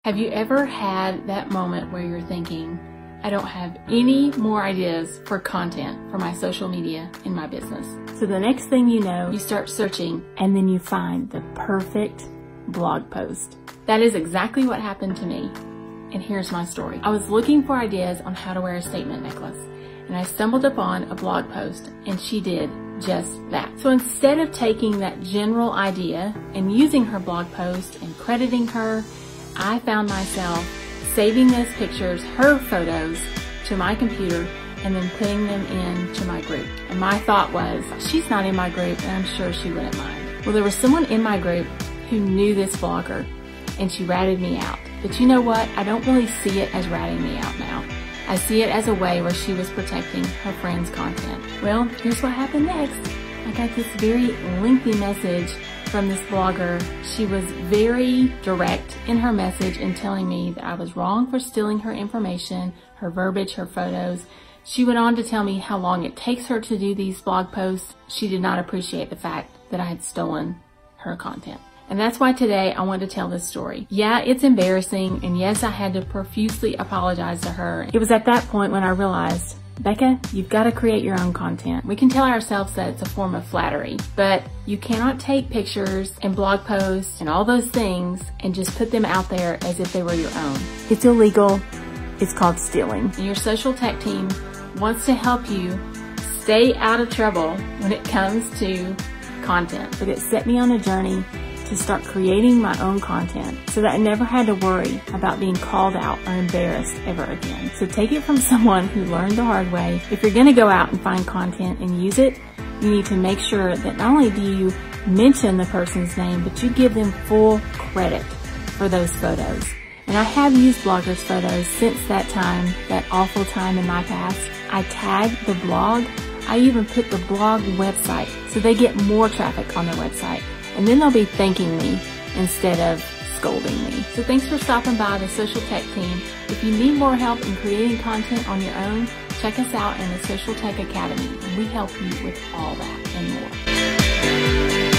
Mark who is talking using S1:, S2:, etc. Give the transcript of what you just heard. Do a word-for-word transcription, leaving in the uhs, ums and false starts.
S1: Have you ever had that moment where you're thinking, I don't have any more ideas for content for my social media in my business? So the next thing you know, you start searching and then you find the perfect blog post. That is exactly what happened to me. And here's my story. I was looking for ideas on how to wear a statement necklace, and I stumbled upon a blog post, and she did just that. So instead of taking that general idea and using her blog post and crediting her, I found myself saving those pictures, her photos, to my computer and then putting them into my group. And my thought was, she's not in my group and I'm sure she wouldn't mind. Well, there was someone in my group who knew this blogger and she ratted me out. But you know what? I don't really see it as ratting me out now. I see it as a way where she was protecting her friend's content. Well, here's what happened next. I got this very lengthy message from this blogger. She was very direct in her message in telling me that I was wrong for stealing her information, her verbiage, her photos. She went on to tell me how long it takes her to do these blog posts. She did not appreciate the fact that I had stolen her content. And that's why today I want to tell this story. Yeah, it's embarrassing, and yes, I had to profusely apologize to her. It was at that point when I realized, Becca, you've got to create your own content. We can tell ourselves that it's a form of flattery, but you cannot take pictures and blog posts and all those things and just put them out there as if they were your own. It's illegal. It's called stealing. And your social tech team wants to help you stay out of trouble when it comes to content. But it set me on a journey to start creating my own content so that I never had to worry about being called out or embarrassed ever again. So take it from someone who learned the hard way. If you're going to go out and find content and use it, you need to make sure that not only do you mention the person's name, but you give them full credit for those photos. And I have used bloggers' photos since that time, that awful time in my past. I tag the blog. I even put the blog website so they get more traffic on their website. And then they'll be thanking me instead of scolding me. So thanks for stopping by the Social Tech Team. If you need more help in creating content on your own, check us out in the Social Tech Academy, and we help you with all that and more.